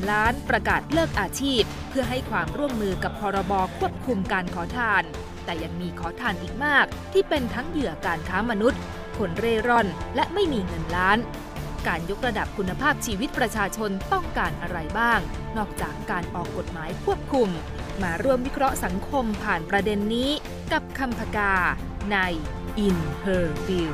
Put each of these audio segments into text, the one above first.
1 ล้านประกาศเลิกอาชีพเพื่อให้ความร่วมมือกับพรบควบคุมการขอทานแต่ยังมีขอทานอีกมากที่เป็นทั้งเหยื่อการค้ามนุษย์คนเร่ร่อนและไม่มีเงินล้านการยกระดับคุณภาพชีวิตประชาชนต้องการอะไรบ้างนอกจากการออกกฎหมายควบคุมมาร่วมวิเคราะห์สังคมผ่านประเด็นนี้กับคำพกาใน In Her View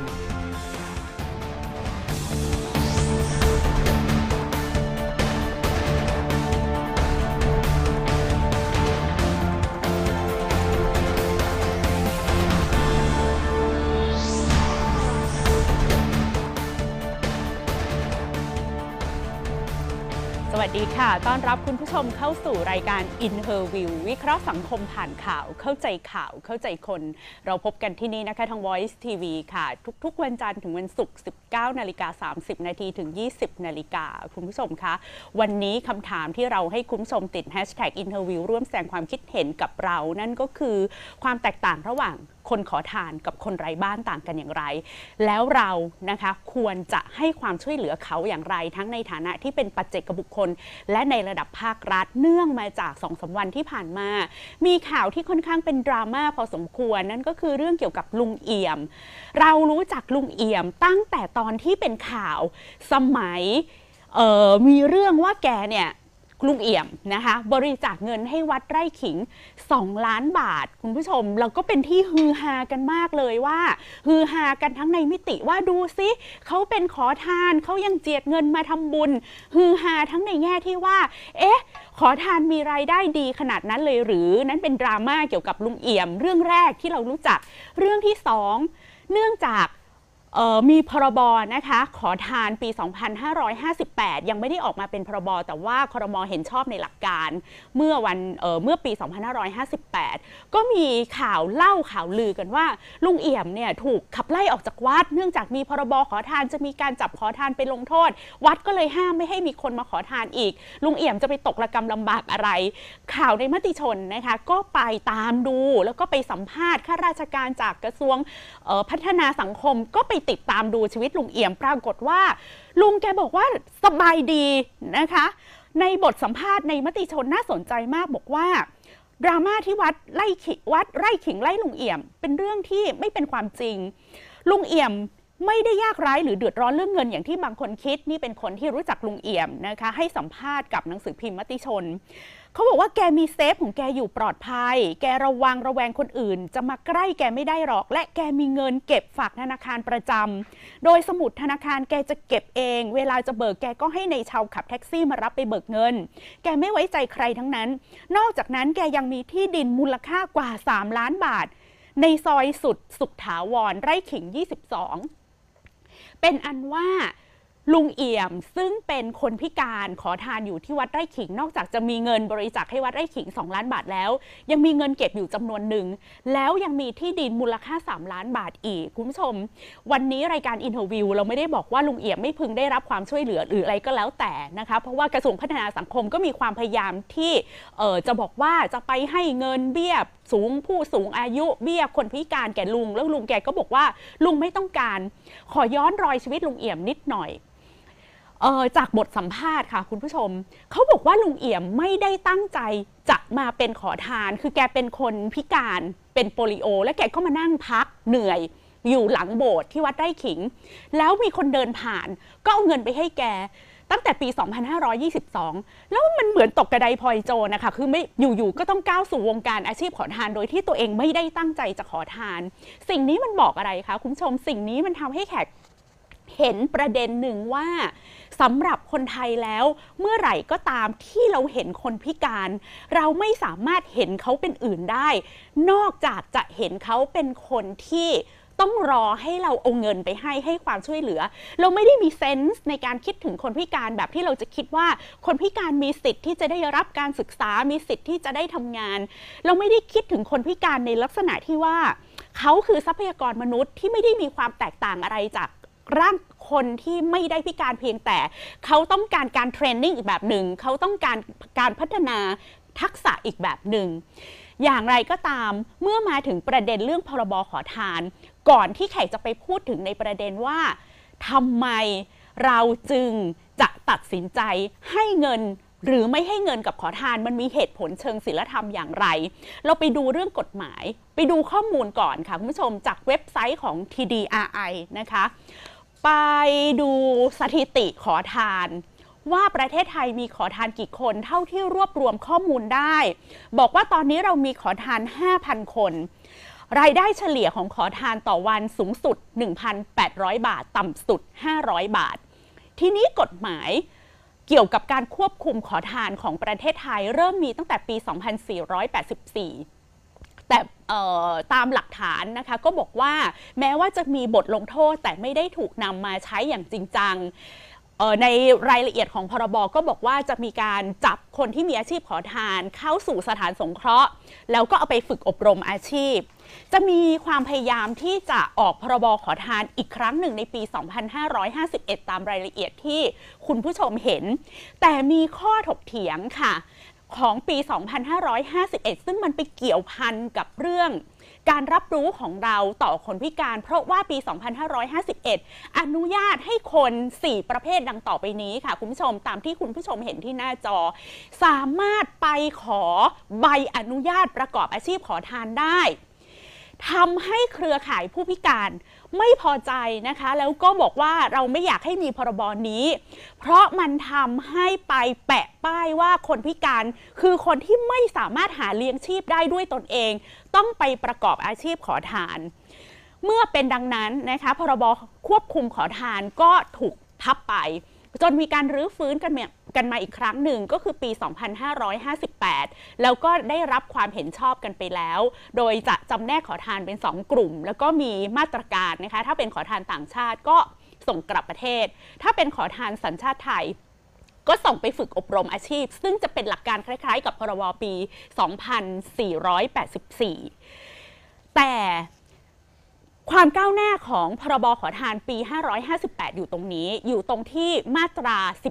สวัสดีค่ะต้อนรับคุณผู้ชมเข้าสู่รายการ In Her View วิเคราะห์สังคมผ่านข่าวเข้าใจข่าวเข้าใจคนเราพบกันที่นี่นะคะทาง Voice TV ค่ะทุกๆวันจันทร์ถึงวันศุกร์ 19:30 นาทีถึง 20 นาฬิกาคุณผู้ชมคะวันนี้คำถามที่เราให้คุณผู้ชมติด #InHerView ร่วมแสดงความคิดเห็นกับเรานั่นก็คือความแตกต่างระหว่างคนขอทานกับคนไร้บ้านต่างกันอย่างไรแล้วเรานะคะควรจะให้ความช่วยเหลือเขาอย่างไรทั้งในฐานะที่เป็นปัจเจกบุคคลและในระดับภาครัฐเนื่องมาจาก 2-3 วันที่ผ่านมามีข่าวที่ค่อนข้างเป็นดราม่าพอสมควรนั่นก็คือเรื่องเกี่ยวกับลุงเอี่ยมเรารู้จักลุงเอี่ยมตั้งแต่ตอนที่เป็นข่าวสมัยมีเรื่องว่าแกเนี่ยลุงเอี่ยมนะคะบริจาคเงินให้วัดไร่ขิง2 ล้านบาทคุณผู้ชมแล้วก็เป็นที่ฮือฮากันมากเลยว่าฮือฮากันทั้งในมิติว่าดูซิเขาเป็นขอทานเขายังเจียดเงินมาทำบุญฮือฮาทั้งในแง่ที่ว่าขอทานมีรายได้ดีขนาดนั้นเลยหรือนั้นเป็นดราม่าเกี่ยวกับลุงเอี่ยมเรื่องแรกที่เรารู้จักเรื่องที่2เนื่องจากมีพรบนะคะขอทานปี 2558 ยังไม่ได้ออกมาเป็นพรบแต่ว่าครม.เห็นชอบในหลักการเมื่อปี 2558 ก็มีข่าวเล่าข่าวลือกันว่าลุงเอี่ยมเนี่ยถูกขับไล่ออกจากวัดเนื่องจากมีพรบขอทานจะมีการจับขอทานไปลงโทษวัดก็เลยห้ามไม่ให้มีคนมาขอทานอีกลุงเอี่ยมจะไปตกระกำลำบากอะไรข่าวในมติชนนะคะก็ไปตามดูแล้วก็ไปสัมภาษณ์ข้าราชการจากกระทรวงพัฒนาสังคมก็ไปติดตามดูชีวิตลุงเอี่ยมปรากฏว่าลุงแกบอกว่าสบายดีนะคะในบทสัมภาษณ์ในมติชนน่าสนใจมากบอกว่าดราม่าที่วัดไร่ขิงไล่ลุงเอี่ยมเป็นเรื่องที่ไม่เป็นความจริงลุงเอี่ยมไม่ได้ยากไร้หรือเดือดร้อนเรื่องเงินอย่างที่บางคนคิดนี่เป็นคนที่รู้จักลุงเอี่ยมนะคะให้สัมภาษณ์กับหนังสือพิมพ์มติชนเขาบอกว่าแกมีเซฟของแกอยู่ปลอดภัยแกระแวงคนอื่นจะมาใกล้แกไม่ได้หรอกและแกมีเงินเก็บฝากธนาคารประจำโดยสมุดธนาคารแกจะเก็บเองเวลาจะเบิกแกก็ให้ในชาวขับแท็กซี่มารับไปเบิกเงินแกไม่ไว้ใจใครทั้งนั้นนอกจากนั้นแกยังมีที่ดินมูลค่ากว่า3 ล้านบาทในซอยสุขถาวรไร่ขิง 22เป็นอันว่าลุงเอี่ยมซึ่งเป็นคนพิการขอทานอยู่ที่วัดไร่ขิงนอกจากจะมีเงินบริจาคให้วัดไร่ขิง2 ล้านบาทแล้วยังมีเงินเก็บอยู่จำนวนหนึ่งแล้วยังมีที่ดินมูลค่า3 ล้านบาทอีกคุณผู้ชมวันนี้รายการ In Her View เราไม่ได้บอกว่าลุงเอี่ยมไม่พึงได้รับความช่วยเหลือหรืออะไรก็แล้วแต่นะคะเพราะว่ากระทรวงพัฒนาสังคมก็มีความพยายามที่จะบอกว่าจะไปให้เงินเบี้ยผู้สูงอายุเบี้ยคนพิการแก่ลุงแล้วลุงแกก็บอกว่าลุงไม่ต้องการขอย้อนรอยชีวิตลุงเอี่ยมนิดหน่อยจากบทสัมภาษณ์ค่ะคุณผู้ชมเขาบอกว่าลุงเอี่ยมไม่ได้ตั้งใจจะมาเป็นขอทานคือแกเป็นคนพิการเป็นโปลิโอและแกก็มานั่งพักเหนื่อยอยู่หลังโบสถ์ที่วัดไร่ขิงแล้วมีคนเดินผ่านก็เอาเงินไปให้แกตั้งแต่ปี 2522 แล้วมันเหมือนตกกระไดพลอยโจรนะคะคือไม่อยู่ๆก็ต้องก้าวสู่วงการอาชีพขอทานโดยที่ตัวเองไม่ได้ตั้งใจจะขอทานสิ่งนี้มันบอกอะไรคะคุณผู้ชมสิ่งนี้มันทำให้แขกเห็นประเด็นหนึ่งว่าสำหรับคนไทยแล้วเมื่อไหร่ก็ตามที่เราเห็นคนพิการเราไม่สามารถเห็นเขาเป็นอื่นได้นอกจากจะเห็นเขาเป็นคนที่ต้องรอให้เราเอาเงินไปให้ความช่วยเหลือเราไม่ได้มีเซนส์ในการคิดถึงคนพิการแบบที่เราจะคิดว่าคนพิการมีสิทธิ์ที่จะได้รับการศึกษามีสิทธิ์ที่จะได้ทำงานเราไม่ได้คิดถึงคนพิการในลักษณะที่ว่าเขาคือทรัพยากรมนุษย์ที่ไม่ได้มีความแตกต่างอะไรจากร่างคนที่ไม่ได้พิการเพียงแต่เขาต้องการการเทรนนิ่งอีกแบบหนึ่งเขาต้องการพัฒนาทักษะอีกแบบหนึ่งอย่างไรก็ตามเมื่อมาถึงประเด็นเรื่องพรบขอทานก่อนที่แขกจะไปพูดถึงในประเด็นว่าทำไมเราจึงจะตัดสินใจให้เงินหรือไม่ให้เงินกับขอทานมันมีเหตุผลเชิงศีลธรรมอย่างไรเราไปดูเรื่องกฎหมายไปดูข้อมูลก่อนค่ะคุณผู้ชมจากเว็บไซต์ของ TDRI นะคะไปดูสถิติขอทานว่าประเทศไทยมีขอทานกี่คนเท่าที่รวบรวมข้อมูลได้บอกว่าตอนนี้เรามีขอทาน 5,000 คนรายได้เฉลี่ยของขอทานต่อวันสูงสุด 1,800 บาทต่ำสุด500 บาททีนี้กฎหมายเกี่ยวกับการควบคุมขอทานของประเทศไทยเริ่มมีตั้งแต่ปี 2484 แต่ตามหลักฐานนะคะก็บอกว่าแม้ว่าจะมีบทลงโทษแต่ไม่ได้ถูกนำมาใช้อย่างจริงจังในรายละเอียดของพรบก็บอกว่าจะมีการจับคนที่มีอาชีพขอทานเข้าสู่สถานสงเคราะห์แล้วก็เอาไปฝึกอบรมอาชีพจะมีความพยายามที่จะออกพรบขอทานอีกครั้งหนึ่งในปี 2551 ตามรายละเอียดที่คุณผู้ชมเห็นแต่มีข้อถกเถียงค่ะของปี 2551 ซึ่งมันไปเกี่ยวพันกับเรื่องการรับรู้ของเราต่อคนพิการเพราะว่าปี 2551 อนุญาตให้คน 4 ประเภทดังต่อไปนี้ค่ะคุณผู้ชมตามที่คุณผู้ชมเห็นที่หน้าจอสามารถไปขอใบอนุญาตประกอบอาชีพขอทานได้ทำให้เครือข่ายผู้พิการไม่พอใจนะคะแล้วก็บอกว่าเราไม่อยากให้มีพรบนี้เพราะมันทำให้ไปแปะป้ายว่าคนพิการคือคนที่ไม่สามารถหาเลี้ยงชีพได้ด้วยตนเองต้องไปประกอบอาชีพขอทานเมื่อเป็นดังนั้นนะคะพรบควบคุมขอทานก็ถูกพับไปจนมีการรื้อฟื้นกันมาอีกครั้งหนึ่งก็คือปี 2558 แล้วก็ได้รับความเห็นชอบกันไปแล้วโดยจะจำแนกขอทานเป็น 2 กลุ่มแล้วก็มีมาตรการนะคะถ้าเป็นขอทานต่างชาติก็ส่งกลับประเทศถ้าเป็นขอทานสัญชาติไทยก็ส่งไปฝึกอบรมอาชีพซึ่งจะเป็นหลักการคล้ายๆกับพรบปี 2484 แต่ความก้าวหน้าของพรบขอทานปี 558 อยู่ตรงนี้อยู่ตรงที่มาตรา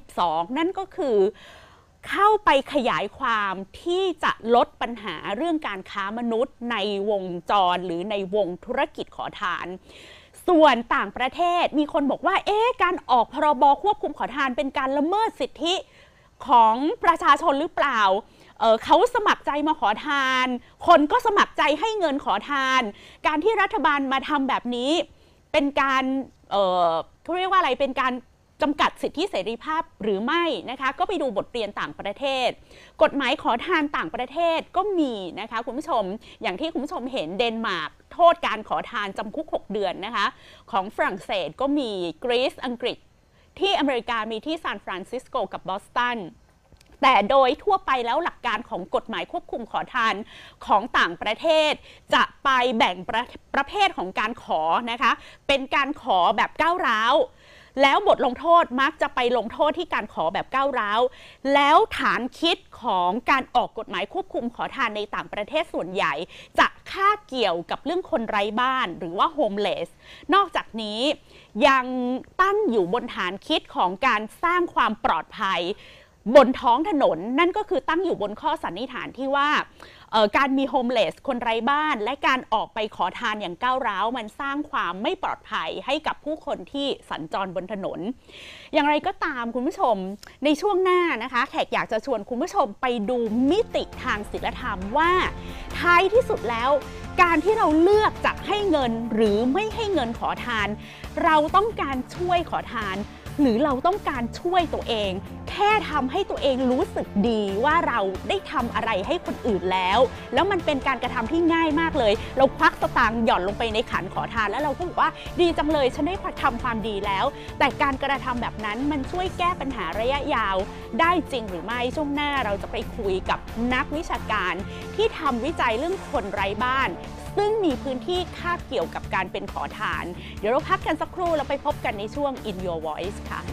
12 นั่นก็คือเข้าไปขยายความที่จะลดปัญหาเรื่องการค้ามนุษย์ในวงจรหรือในวงธุรกิจขอทานส่วนต่างประเทศมีคนบอกว่าการออกพรบควบคุมขอทานเป็นการละเมิดสิทธิของประชาชนหรือเปล่าเขาสมัครใจมาขอทานคนก็สมัครใจให้เงินขอทานการที่รัฐบาลมาทำแบบนี้เป็นการเขาเรียกว่าอะไรเป็นการจำกัดสิทธิเสรีภาพหรือไม่นะคะก็ไปดูบทเรียนต่างประเทศกฎหมายขอทานต่างประเทศก็มีนะคะคุณผู้ชมอย่างที่คุณผู้ชมเห็นเดนมาร์กโทษการขอทานจำคุก6 เดือนนะคะของฝรั่งเศสก็มีกรีซอังกฤษที่อเมริกามีที่ซานฟรานซิสโกกับบอสตันแต่โดยทั่วไปแล้วหลักการของกฎหมายควบคุมขอทานของต่างประเทศจะไปแบ่งประเภทของการขอนะคะเป็นการขอแบบก้าวร้าวแล้วบทลงโทษมักจะไปลงโทษที่การขอแบบก้าวร้าวแล้วฐานคิดของการออกกฎหมายควบคุมขอทานในต่างประเทศส่วนใหญ่จะคาบเกี่ยวกับเรื่องคนไร้บ้านหรือว่าโฮมเลสนอกจากนี้ยังตั้งอยู่บนฐานคิดของการสร้างความปลอดภัยบนท้องถนนนั่นก็คือตั้งอยู่บนข้อสันนิษฐานที่ว่าการมีโฮมเลสคนไร้บ้านและการออกไปขอทานอย่างก้าวร้าวมันสร้างความไม่ปลอดภัยให้กับผู้คนที่สัญจรบนถนนอย่างไรก็ตามคุณผู้ชมในช่วงหน้านะคะแขกอยากจะชวนคุณผู้ชมไปดูมิติทางศีลธรรมว่าท้ายที่สุดแล้วการที่เราเลือกจะให้เงินหรือไม่ให้เงินขอทานเราต้องการช่วยขอทานหรือเราต้องการช่วยตัวเองแค่ทำให้ตัวเองรู้สึกดีว่าเราได้ทำอะไรให้คนอื่นแล้วมันเป็นการกระทำที่ง่ายมากเลยเราควักสตางค์หย่อนลงไปในขันขอทานแล้วเราก็บอกว่าดีจังเลยฉันได้ทำความดีแล้วแต่การกระทำแบบนั้นมันช่วยแก้ปัญหาระยะยาวได้จริงหรือไม่ช่วงหน้าเราจะไปคุยกับนักวิชาการที่ทำวิจัยเรื่องคนไร้บ้านซึ่งมีพื้นที่คาบเกี่ยวกับการเป็นขอทานเดี๋ยวเราพักกันสักครู่แล้วไปพบกันในช่วง In Your Voice ค่ะ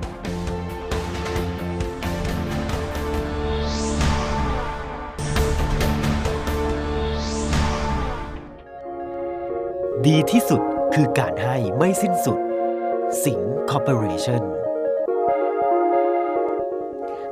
ดีที่สุดคือการให้ไม่สิ้นสุดสิงห์คอร์ปอเรชั่น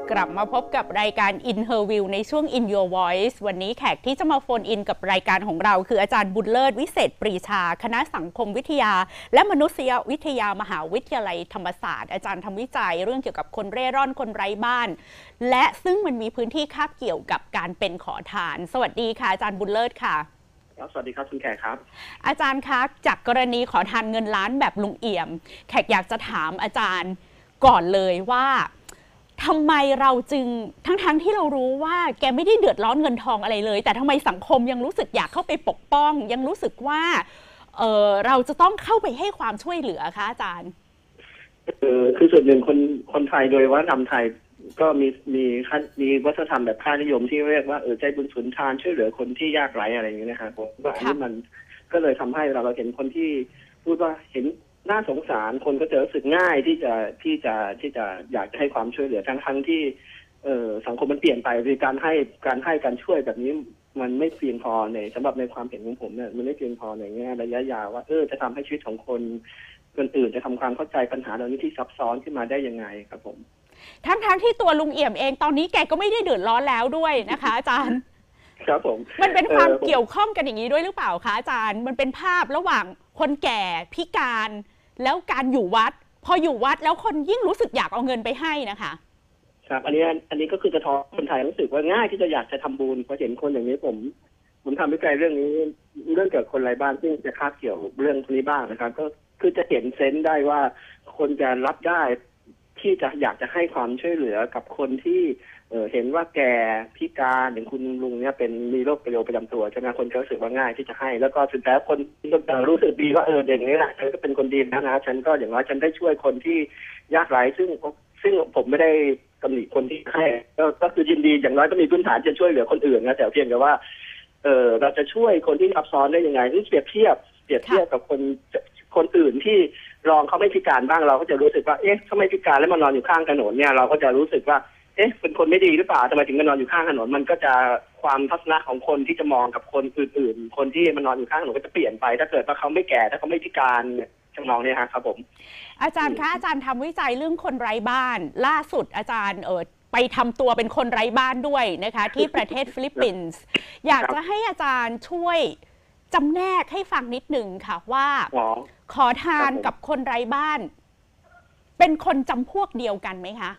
กลับมาพบกับรายการ In Her View ในช่วง In Your Voice วันนี้แขกที่จะมาโฟนอินกับรายการของเราคืออาจารย์บุญเลิศวิเศษปรีชาคณะสังคมวิทยาและมนุษยวิทยามหาวิทยาลัยธรรมศาสตร์อาจารย์ทำวิจัยเรื่องเกี่ยวกับคนเร่ร่อนคนไร้บ้านและซึ่งมันมีพื้นที่คาบเกี่ยวกับการเป็นขอทานสวัสดีค่ะอาจารย์บุญเลิศค่ะสวัสดีครับคุณแขกครับอาจารย์คะจากกรณีขอทานเงินล้านแบบลุงเอี่ยมแขกอยากจะถามอาจารย์ก่อนเลยว่าทำไมเราจึงทั้งที่เรารู้ว่าแกไม่ได้เดือดร้อนเงินทองอะไรเลยแต่ทำไมสังคมยังรู้สึกอยากเข้าไปปกป้องยังรู้สึกว่าเราจะต้องเข้าไปให้ความช่วยเหลือคะอาจารย์คือส่วนหนึ่งคนไทยโดยวัฒนธรรมไทยก็มีวัฒนธรรมแบบค่านิยมที่เรียกว่าใจบุญสุนทานช่วยเหลือคนที่ยากไร้อะไรอย่างเงี้ยนะครับผมว่าอันนี้มันก็เลยทำให้เราเห็นคนที่พูดว่าเห็นน่าสงสารคนก็จะรู้สึกง่ายที่จะอยากจะให้ความช่วยเหลือทั้งที่สังคมมันเปลี่ยนไปคือการให้ช่วยแบบนี้มันไม่เพียงพอในสำหรับในความเห็นของผมเนี่ยมันไม่เพียงพอในแง่ระยะยาวว่าจะทำให้ชีวิตของคนอื่นจะทำความเข้าใจปัญหาเหล่านี้ที่ซับซ้อนขึ้นมาได้ยังไงครับผมทั้งที่ตัวลุงเอี่ยมเองตอนนี้แกก็ไม่ได้เดือดร้อนแล้วด้วยนะคะอาจารย์ครับผมมันเป็นความเกี่ยวข้องกันอย่างนี้ด้วยหรือเปล่าคะอาจารย์มันเป็นภาพระหว่างคนแก่พิการแล้วการอยู่วัดพออยู่วัดแล้วคนยิ่งรู้สึกอยากเอาเงินไปให้นะคะครับอันนี้ก็คือจะท้อคนไทยรู้สึกว่าง่ายที่จะอยากจะทำบุญพอเห็นคนอย่างนี้ผมทำวิจัยเรื่องนี้เรื่องเกี่ยวกับคนไร้บ้านซึ่งจะคาบเกี่ยวเรื่องนี้บ้างนะครับก็คือจะเห็นเซนส์ได้ว่าคนจะรับได้ที่จะอยากจะให้ความช่วยเหลือกับคนที่เห็นว่าแกพิการอย่างคุณลุงเนี่ยมีโรคประจำตัวใช่ไหมคนก็รู้สึกว่าง่ายที่จะให้แล้วก็สุดท้ายคนก็รู้สึกดีว่าเด็กนี้แหละเธอก็เป็นคนดีนะฉันก็อย่างน้อยฉันได้ช่วยคนที่ยากไร้ซึ่งผมไม่ได้ตำหนิคนที่ให้ก็คือยินดีอย่างน้อยก็มีพื้นฐานจะช่วยเหลือคนอื่นนะแต่เพียงแต่ว่าเราจะช่วยคนที่ซับซ้อนได้ยังไงที่เปรียบเทียบกับคนอื่นที่รองเขาไม่พิการบ้างเราก็จะรู้สึกว่าเขาไม่พิการแล้วมานอนอยู่ข้างถนนเนี่ยเราก็จะรู้สึกว่าเป็นคนไม่ดีหรือเปล่าทำไมถึงมานอนอยู่ข้างถนนมันก็จะความทัศนะของคนที่จะมองกับคนอื่นๆคนที่มานอนอยู่ข้างถนนก็จะเปลี่ยนไปถ้าเกิดว่าเขาไม่แก่ถ้าเขาไม่พิการทำนองนี้ครับผมอาจารย์คะอาจารย์ทำวิจัยเรื่องคนไร้บ้านล่าสุดอาจารย์ไปทำตัวเป็นคนไร้บ้านด้วยนะคะที่ประเทศฟิลิปปินส์อยากจะให้อาจารย์ช่วยจำแนกให้ฟังนิดหนึ่งค่ะว่าขอทานกับคนไร้บ้านเป็นคนจำพวกเดียวกันไหมคะ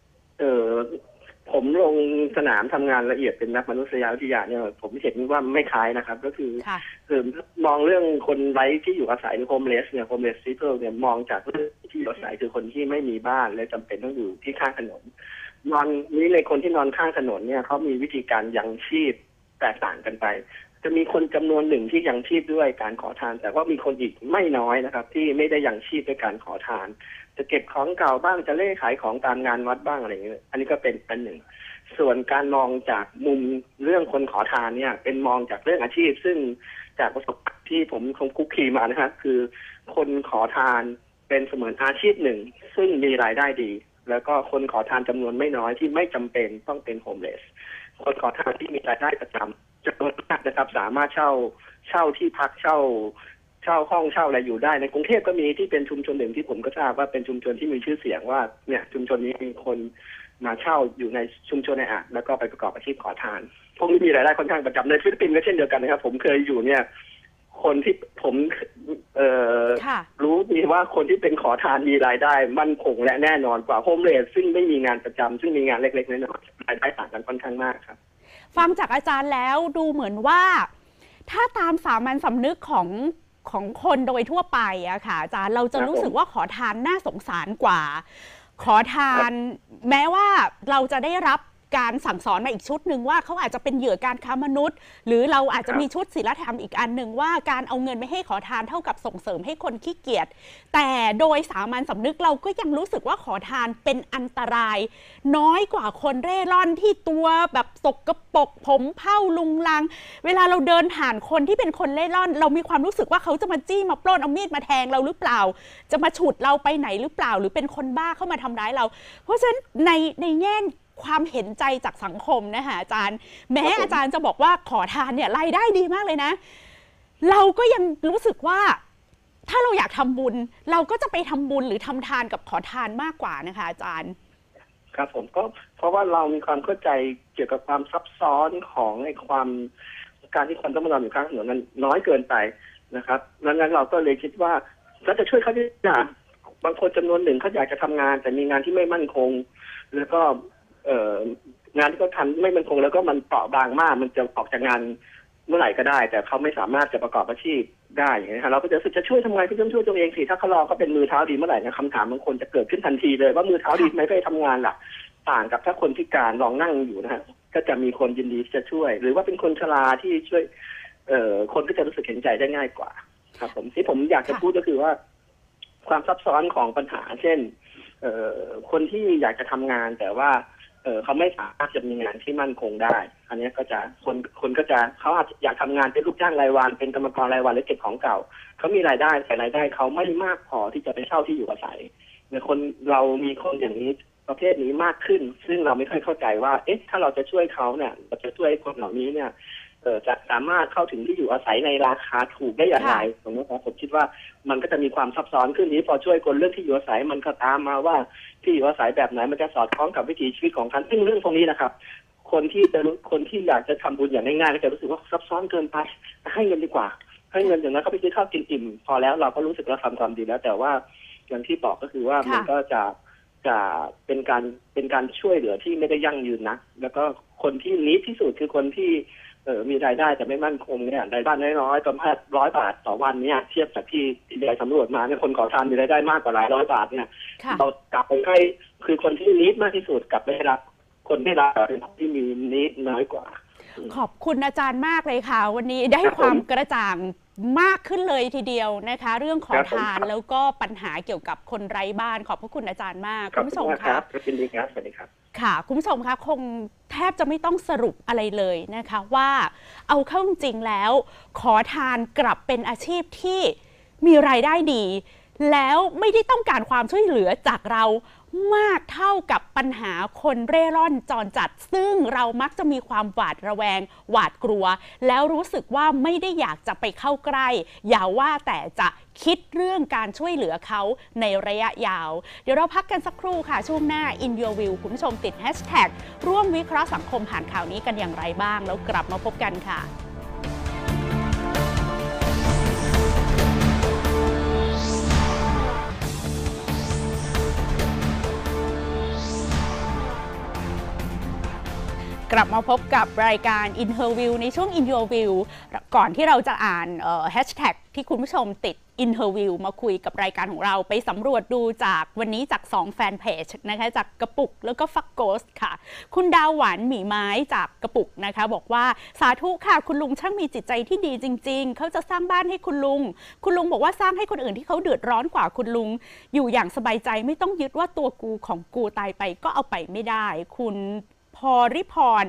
ผมลงสนามทำงานละเอียดเป็นนักมนุษยวิทยาเนี่ยผมเห็นว่าไม่คล้ายนะครับก็คือมองเรื่องคนไร้ที่อยู่อาศัยหรือโฮมเลสเนี่ยโฮมเลสซีเพิลเนี่ยมองจากเรื่องที่อยู่อาศัยคือคนที่ไม่มีบ้านและจำเป็นต้องอยู่ที่ข้างถนนนอนนี้ในคนที่นอนข้างถนนเนี่ยเขามีวิธีการยังชีพแตกต่างกันไปจะมีคนจำนวนหนึ่งที่ยังชีพด้วยการขอทานแต่ว่ามีคนอีกไม่น้อยนะครับที่ไม่ได้ยังชีพด้วยการขอทานจะเก็บของเก่าบ้างจะเล่ขายของตามงานวัดบ้างอะไรอย่างเงี้ยอันนี้ก็เป็นอันหนึ่งส่วนการมองจากมุมเรื่องคนขอทานเนี่ยเป็นมองจากเรื่องอาชีพซึ่งจากประสบการณ์ที่ผมคุกคีมานะครับคือคนขอทานเป็นเสมือนอาชีพหนึ่งซึ่งมีรายได้ดีแล้วก็คนขอทานจำนวนไม่น้อยที่ไม่จำเป็นต้องเป็นโฮมเลสคนขอทานที่มีรายได้ประจำจำนวนมากนะครับสามารถเช่าที่พักเช่าห้องเช่าอะไรอยู่ได้ในกรุงเทพก็มีที่เป็นชุมชนหนึ่งที่ผมก็ทราบว่าเป็นชุมชนที่มีชื่อเสียงว่าเนี่ยชุมชนนี้มีคนมาเช่าอยู่ในชุมชนในแล้วก็ไปประกอบอาชีพขอทานพวกนี้มีรายได้ค่อนข้างประจำในฟิลิปปินส์ก็เช่นเดียวกันนะครับผมเคยอยู่เนี่ยคนที่ผมรู้ดีว่าคนที่เป็นขอทานมีรายได้มั่นคงและแน่นอนกว่าโฮมเลสซึ่งไม่มีงานประจำซึ่งมีงานเล็กๆน้อยๆรายได้ต่างกันค่อนข้างมากครับฟังจากอาจารย์แล้วดูเหมือนว่าถ้าตามสามัญสำนึกของคนโดยทั่วไปอะค่ะอาจารย์เราจะรู้สึกว่าขอทานน่าสงสารกว่าขอทานแม้ว่าเราจะได้รับการสั่งสอนมาอีกชุดหนึ่งว่าเขาอาจจะเป็นเหยื่อการค้ามนุษย์หรือเราอาจจะมีชุดศีลธรรมอีกอันหนึ่งว่าการเอาเงินไม่ให้ขอทานเท่ากับส่งเสริมให้คนขี้เกียจแต่โดยสามัญสำนึกเราก็ยังรู้สึกว่าขอทานเป็นอันตรายน้อยกว่าคนเร่ร่อนที่ตัวแบบสกปรกผมเผ้าลุงลังเวลาเราเดินผ่านคนที่เป็นคนเร่ร่อนเรามีความรู้สึกว่าเขาจะมาจี้มาปล้นเอามีดมาแทงเราหรือเปล่าจะมาฉุดเราไปไหนหรือเปล่าหรือเป็นคนบ้าเข้ามาทำร้ายเราเพราะฉะนั้นในแง่ความเห็นใจจากสังคมนะคะอาจารย์แม้อาจารย์จะบอกว่าขอทานเนี่ยรายได้ดีมากเลยนะเราก็ยังรู้สึกว่าถ้าเราอยากทำบุญเราก็จะไปทำบุญหรือทำทานกับขอทานมากกว่านะคะอาจารย์ครับผมก็เพราะว่าเรามีความเข้าใจเกี่ยวกับความซับซ้อนของไอ้ความการที่คนต้องมานอนอยู่ข้างถนนนั้นน้อยเกินไปนะครับดังนั้นเราก็เลยคิดว่าก็จะช่วยเขาได้อย่างบางคนจำนวนหนึ่งเขาอยากจะทำงานแต่มีงานที่ไม่มั่นคงแล้วก็งานที่เขาทำไม่มั่นคงแล้วก็มันเปราะบางมากมันจะออกจากงานเมื่อไหร่ก็ได้แต่เขาไม่สามารถจะประกอบอาชีพได้อย่างนี้ครับเราก็จะรู้สึกจะช่วยทำไงก็ต้องช่วยตัวเองสิถ้าเขารอก็เป็นมือเท้าดีเมื่อไหร่นะคำถามบางคนจะเกิดขึ้นทันทีเลยว่ามือเท้าดีไม่ไปทำงานล่ะต่างกับถ้าคนพิการลองนั่งอยู่นะฮะก็จะมีคนยินดีที่จะช่วยหรือว่าเป็นคนชราที่ช่วยคนก็จะรู้สึกเห็นใจได้ง่ายกว่าครับผมที่ผมอยากจะพูดก็คือว่าความซับซ้อนของปัญหาเช่นคนที่อยากจะทำงานแต่ว่าเขาไม่สามารถจะมีงานที่มั่นคงได้อันนี้ก็จะคนก็จะเขาอาจจะอยากทำงานเป็นลูกจ้างรายวันเป็นกรรมกรรายวันหรือเก็บของเก่าเขามีรายได้แต่รายได้เขาไม่มากพอที่จะไปเช่าที่อยู่อาศัยเนี่ยคนเรามีคนอย่างนี้ประเภทนี้มากขึ้นซึ่งเราไม่ค่อยเข้าใจว่าเอ๊ะถ้าเราจะช่วยเขาเนี่ยเราจะช่วยคนเหล่านี้เนี่ยจะสามารถเข้าถึงที่อยู่อาศัยในราคาถูกได้อย่างไรผมคิดว่ามันก็จะมีความซับซ้อนขึ้นนี้พอช่วยคนเรื่องที่อยู่อาศัยมันก็ตามมาว่าที่อยู่อาศัยแบบไหนมันจะสอดคล้องกับวิถีชีวิตของท่านซึ่งเรื่องตรงนี้นะครับคนที่อยากจะทำบุญอย่างง่ายๆก็จะรู้สึกว่าซับซ้อนเกินไปให้เงินดีกว่าให้เงินอย่างนั้นเขาไปซื้อข้าวกินอิ่มพอแล้วเราก็รู้สึกเราทำความดีแล้วแต่ว่าอย่างที่บอกก็คือว่ามันก็จะเป็นการช่วยเหลือที่ไม่ได้ยั่งยืนนะแล้วก็คนที่นิดที่สุดคือคนที่มีรายได้แต่ไม่มั่นคงเนี่ยรายได้น้อยๆประมาณ100 บาทต่อวันเนี่ยเทียบจากที่ได้สำรวจมาเนี่ยคนขอทานมีรายได้มากกว่าหลายร้อยบาทเนี่ยเรากลับไปให้คือคนที่นิดมากที่สุดกลับไปรับคนที่รับเป็นคนที่มีนิดน้อยกว่าขอบคุณอาจารย์มากเลยค่ะวันนี้ได้ความกระจ่างมากขึ้นเลยทีเดียวนะคะเรื่องขอทานแล้วก็ปัญหาเกี่ยวกับคนไร้บ้านขอบพระคุณอาจารย์มากคุณผู้ชมค่ะยินดีครับสวัสดีครับค่ะคุณผู้ชมคะคงแทบจะไม่ต้องสรุปอะไรเลยนะคะว่าเอาเข้าจริงแล้วขอทานกลับเป็นอาชีพที่มีรายได้ดีแล้วไม่ได้ต้องการความช่วยเหลือจากเรามากเท่ากับปัญหาคนเร่ร่อนจรจัดซึ่งเรามักจะมีความหวาดระแวงหวาดกลัวแล้วรู้สึกว่าไม่ได้อยากจะไปเข้าใกล้อย่าว่าแต่จะคิดเรื่องการช่วยเหลือเขาในระยะยาวเดี๋ยวเราพักกันสักครู่ค่ะช่วงหน้า In Your View คุณผู้ชมติดแฮชแท็กร่วมวิเคราะห์สังคมผ่านข่าวนี้กันอย่างไรบ้างแล้วกลับมาพบกันค่ะกลับมาพบกับรายการ In Her View ในช่วง In Your View ก่อนที่เราจะอ่านแฮชแท็กที่คุณผู้ชมติด In Her View มาคุยกับรายการของเราไปสำรวจดูจากวันนี้จาก2แฟนเพจนะคะจากกระปุกแล้วก็ฟักโกสค่ะคุณดาวหวานหมีไม้จากกระปุกนะคะบอกว่าสาธุค่ะคุณลุงช่างมีจิตใจที่ดีจริงๆเขาจะสร้างบ้านให้คุณลุงบอกว่าสร้างให้คนอื่นที่เขาเดือดร้อนกว่าคุณลุงอยู่อย่างสบายใจไม่ต้องยึดว่าตัวกูของกูตายไปก็เอาไปไม่ได้คุณพริพร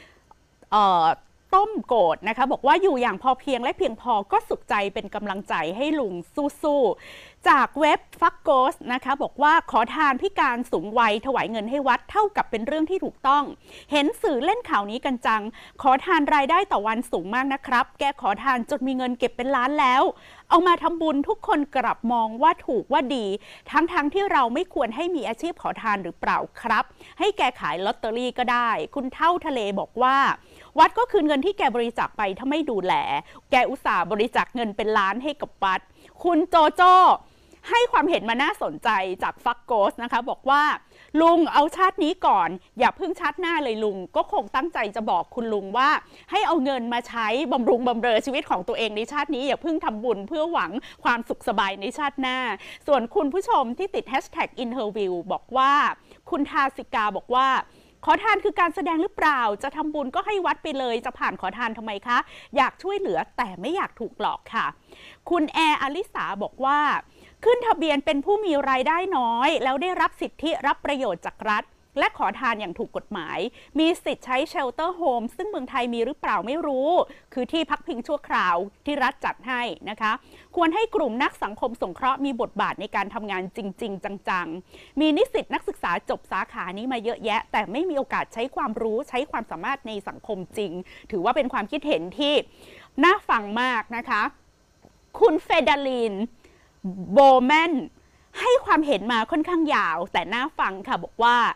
ต้มโกดนะคะบอกว่าอยู่อย่างพอเพียงและเพียงพอก็สุขใจเป็นกำลังใจให้ลุงสู้ๆจากเว็บฟักโกสนะคะบอกว่าขอทานพิการสูงวัยถวายเงินให้วัดเท่ากับเป็นเรื่องที่ถูกต้องเห็นสื่อเล่นข่าวนี้กันจังขอทานรายได้ต่อวันสูงมากนะครับแกขอทานจนมีเงินเก็บเป็นล้านแล้วเอามาทำบุญทุกคนกลับมองว่าถูกว่าดีทั้งที่เราไม่ควรให้มีอาชีพขอทานหรือเปล่าครับให้แกขายลอตเตอรี่ก็ได้คุณเท่าทะเลบอกว่าวัดก็คืนเงินที่แกบริจาคไปถ้าไม่ดูแลแกอุตส่าห์บริจาคเงินเป็นล้านให้กับวัดคุณโจโจ้ให้ความเห็นมาน่าสนใจจากฟักโกสนะคะบอกว่าลุงเอาชาตินี้ก่อนอย่าเพิ่งชาติหน้าเลยลุงก็คงตั้งใจจะบอกคุณลุงว่าให้เอาเงินมาใช้บำรุงบำเรอชีวิตของตัวเองในชาตินี้อย่าเพิ่งทำบุญเพื่อหวังความสุขสบายในชาติหน้าส่วนคุณผู้ชมที่ติดแฮชแท็ก In Her View บอกว่าคุณทาสิกาบอกว่าขอทานคือการแสดงหรือเปล่าจะทำบุญก็ให้วัดไปเลยจะผ่านขอทานทำไมคะอยากช่วยเหลือแต่ไม่อยากถูกหลอกค่ะคุณแอร์อลิสาบอกว่าขึ้นทะเบียนเป็นผู้มีรายได้น้อยแล้วได้รับสิทธิรับประโยชน์จากรัฐและขอทานอย่างถูกกฎหมายมีสิทธิ์ใช้เชลเตอร์โฮมซึ่งเมืองไทยมีหรือเปล่าไม่รู้คือที่พักพิงชั่วคราวที่รัฐจัดให้นะคะควรให้กลุ่มนักสังคมสงเคราะห์มีบทบาทในการทำงานจริงๆจังๆมีนิสิตนักศึกษาจบสาขานี้มาเยอะแยะแต่ไม่มีโอกาสใช้ความรู้ใช้ความสามารถในสังคมจริงถือว่าเป็นความคิดเห็นที่น่าฟังมากนะคะคุณเฟเดลีนโบแมนให้ความเห็นมาค่อนข้างยาวแต่น่าฟังค่ะบอกว่า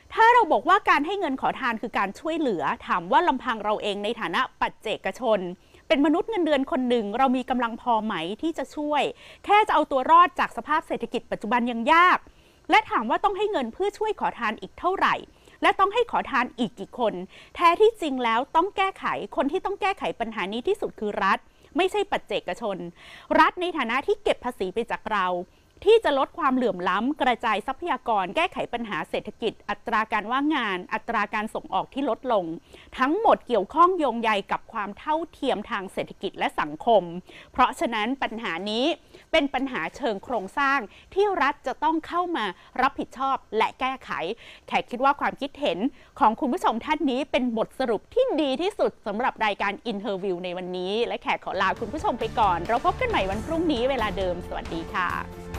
ถ้าเราบอกว่าการให้เงินขอทานคือการช่วยเหลือถามว่าลำพังเราเองในฐานะปัจเจกชนเป็นมนุษย์เงินเดือนคนหนึ่งเรามีกำลังพอไหมที่จะช่วยแค่จะเอาตัวรอดจากสภาพเศรษฐกิจปัจจุบันยังยากและถามว่าต้องให้เงินเพื่อช่วยขอทานอีกเท่าไหร่และต้องให้ขอทานอีกกี่คนแท้ที่จริงแล้วต้องแก้ไขคนที่ต้องแก้ไขปัญหานี้ที่สุดคือรัฐไม่ใช่ปัจเจกชนรัฐในฐานะที่เก็บภาษีไปจากเราที่จะลดความเหลื่อมล้ำกระจายทรัพยากรแก้ไขปัญหาเศรษฐกิจอัตราการว่างงานอัตราการส่งออกที่ลดลงทั้งหมดเกี่ยวข้องโยงใยกับความเท่าเทียมทางเศรษฐกิจและสังคมเพราะฉะนั้นปัญหานี้เป็นปัญหาเชิงโครงสร้างที่รัฐจะต้องเข้ามารับผิดชอบและแก้ไขแขกคิดว่าความคิดเห็นของคุณผู้ชมท่านนี้เป็นบทสรุปที่ดีที่สุดสำหรับรายการ Interview ในวันนี้และแขกขอลาคุณผู้ชมไปก่อนเราพบกันใหม่วันพรุ่งนี้เวลาเดิมสวัสดีค่ะ